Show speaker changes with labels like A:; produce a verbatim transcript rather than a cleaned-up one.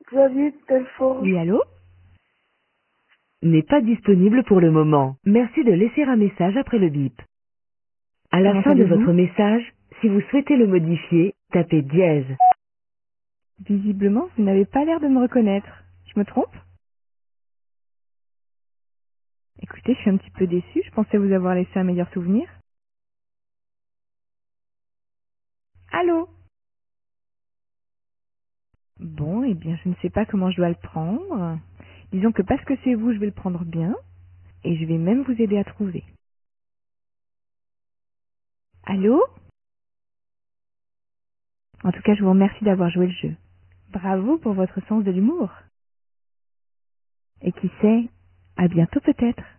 A: Xavier Telfort.
B: Oui, allô?
C: N'est pas disponible pour le moment. Merci de laisser un message après le bip. À la
B: Comment
C: fin de
B: allez-vous?
C: votre message, si vous souhaitez le modifier, tapez dièse.
B: Visiblement, vous n'avez pas l'air de me reconnaître. Je me trompe? Écoutez, je suis un petit peu déçue. Je pensais vous avoir laissé un meilleur souvenir. Allô? Bon, eh bien, je ne sais pas comment je dois le prendre. Disons que parce que c'est vous, je vais le prendre bien. Et je vais même vous aider à trouver. Allô? En tout cas, je vous remercie d'avoir joué le jeu. Bravo pour votre sens de l'humour. Et qui sait, à bientôt peut-être.